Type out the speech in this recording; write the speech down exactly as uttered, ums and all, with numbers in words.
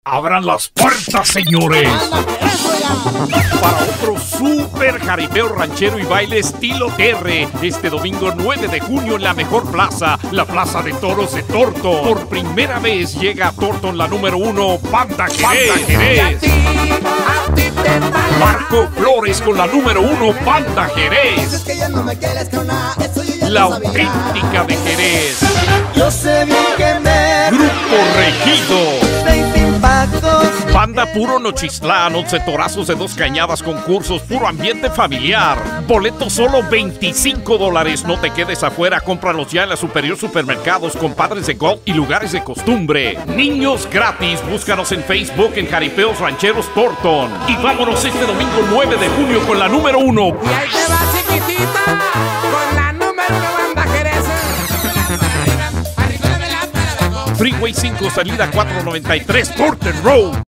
Abran las puertas, señores, para otro super jaripeo ranchero y baile estilo T R. Este domingo nueve de junio en la mejor plaza, la Plaza de Toros de Torton. Por primera vez llega a Torton la número uno, Banda Jerez. Marco Flores con la número uno, Banda Jerez. La auténtica de Jerez. Yo sé bien que me Grupo Regido. impactos. Banda Puro Nochistlán, once torazos de dos cañadas, concursos, puro ambiente familiar. Boletos solo veinticinco dólares. No te quedes afuera, cómpralos ya en la Superior Supermercados, compadres de golf y lugares de costumbre. Niños gratis, búscanos en Facebook en Jaripeos Rancheros Torton. Y vámonos este domingo nueve de junio con la número uno. Y ahí te va, chiquitita, con la número uno, Banda Jerez. Freeway cinco, salida cuatrocientos noventa y tres, Torton Road.